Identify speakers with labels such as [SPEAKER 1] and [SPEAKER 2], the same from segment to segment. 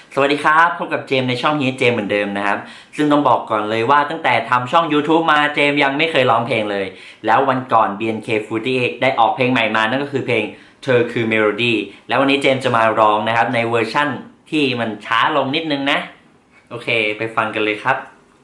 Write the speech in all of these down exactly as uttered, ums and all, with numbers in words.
[SPEAKER 1] สวัสดีครับพบกับเจมในช่องฮีเจมเหมือนเดิมนะครับซึ่งต้องบอกก่อนเลยว่าตั้งแต่ทำช่อง YouTube มาเจมยังไม่เคยร้องเพลงเลยแล้ววันก่อน บี เอ็น เค สี่สิบแปด ได้ออกเพลงใหม่มานั่นก็คือเพลงเธอคือเมโลดี้แล้ววันนี้เจมจะมาร้องนะครับในเวอร์ชั่นที่มันช้าลงนิดนึงนะโอเคไปฟังกันเลยครับ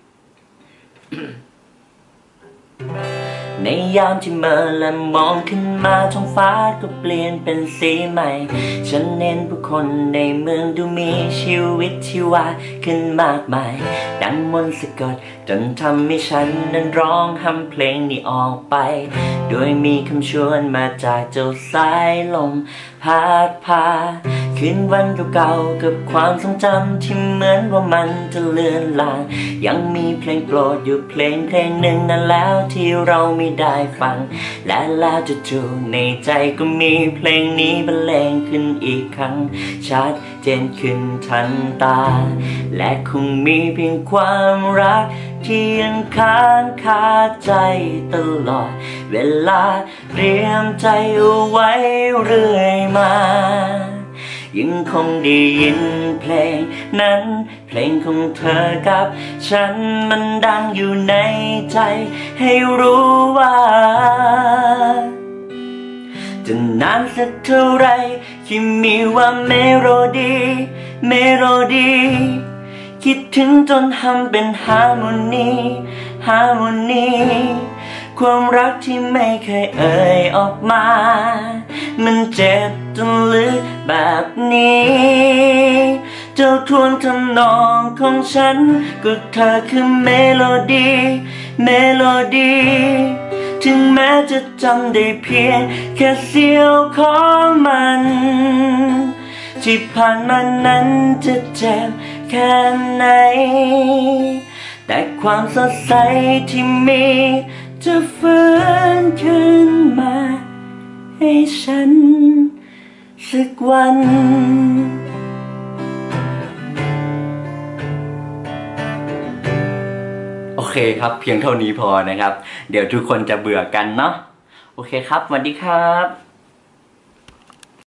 [SPEAKER 1] ในยามที่เมื่อและมองขึ้นมาท้องฟ้าก็เปลี่ยนเป็นสีใหม่ฉันเห็นผู้คนในเมืองดูมีชีวิตชีวาขึ้นมากมายดังมนต์สะกดจนทำให้ฉันนั้นร้องทำเพลงนี้ออกไปโดยมีคำชวนมาจากเจ้าสายลมพัดพาคืนวันเก่าๆกับความทรงจำที่เหมือนว่ามันจะเลือนลางยังมีเพลงโปรดอยู่เพลงเพลงหนึ่งนั่นแล้วที่เราไม่ได้ฟังและแล้วจู่ๆในใจก็มีเพลงนี้บรรเลงขึ้นอีกครั้งชัดเจนขึ้นทันตาและคงมีเพียงความรักที่ยังค้างคาใจตลอดเวลาเตรียมใจเอาไว้เรื่อยมายังคงได้ยินเพลงนั้นเพลงของเธอกับฉันมันดังอยู่ในใจให้รู้ว่าจะนานสักเท่าไรที่มีว่าเมโลดี้เมโลดี้คิดถึงจนทำเป็นฮาร์โมนีฮาร์โมนีความรักที่ไม่เคยเอ่ยออกมามันเจ็บจนลึกแบบนี้เจ้าทวนทำนองของฉันก็เธอคือเมโลดี้เมโลดี้ถึงแม้จะจำได้เพียงแค่เสี้ยวของมันที่ผ่านมานั้นจะเจ็บแค่ไหนแต่ความสดใสที่มีจะฟื้นขึ้นมาให้ฉันสักวันโอเคครับเพียงเท่านี้พอนะครับเดี๋ยวทุกคนจะเบื่อกันเนาะโอเคครับสวัสดีครับ